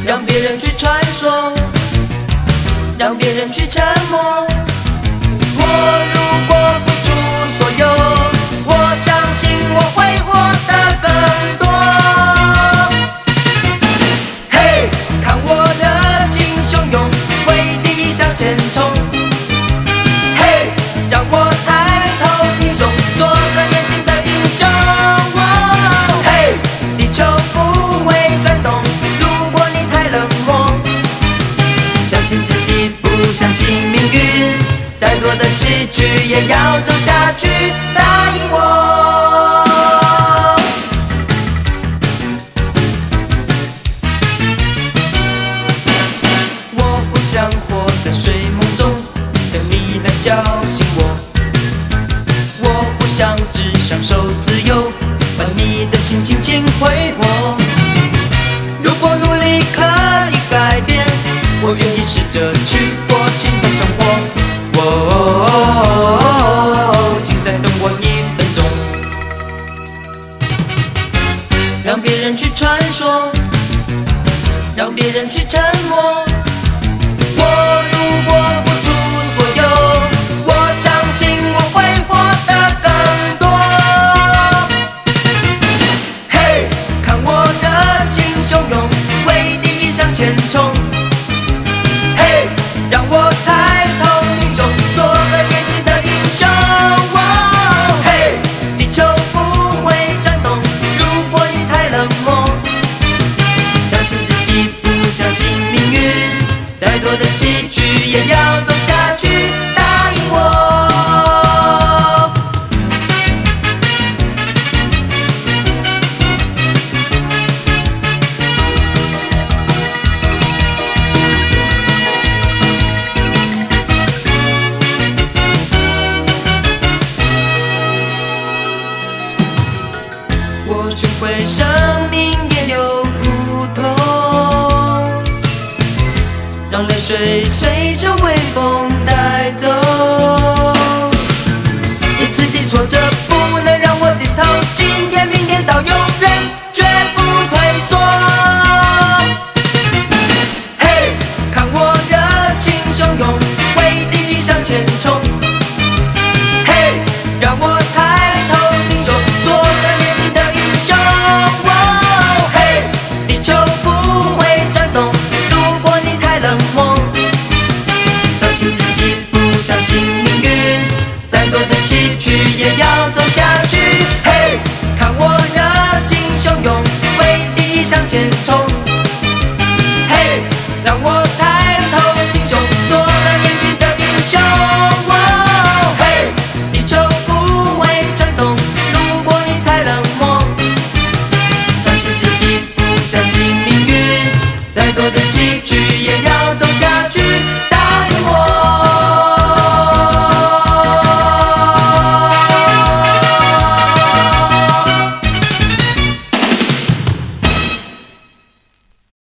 让别人去传说，让别人去沉默。我如果付出所有，我相信我会获得更多。嘿，看我热情汹涌，为利益向前冲。嘿，让我抬头挺胸，做个年轻的英雄。嘿，地球不会转动，如果你太冷漠。相信自己，不相信命运，再多的崎岖也要走下去，答应我。我不想活在睡梦中，等你来叫醒我。我不想只享受自由，把你的心轻轻挥霍。如果努力可以改变，我愿意试着去过新的生活。请再等我1分钟，让别人去传说，让别人去沉默。我如果付出所有，我相信我会获得更多。嘿，看我热情汹涌，为利益向前冲。嘿，让我抬头挺胸，做个年轻的英雄。嘿，地球不会转动，如果你太冷漠。相信自己，不相信命运，再多的崎岖也要走下去，答应我。我学会生命也有苦痛，让泪水随着微风带走。一次的挫折不能让我低头，今天明天到永远绝不退缩。嘿，看我热情汹涌，为利益向前冲。嘿，让我抬头挺胸，做个年轻的英雄。嘿，地球不会转动，如果你太冷漠。相信自己，不相信命运，再多的崎岖也要走下去。嘿，看我热情汹涌，为利益向前冲。嘿，让我抬头挺胸，做个年轻的英雄。嘿，地球不会转动，如果你太冷漠。相信自己，不相信命运，再多的崎岖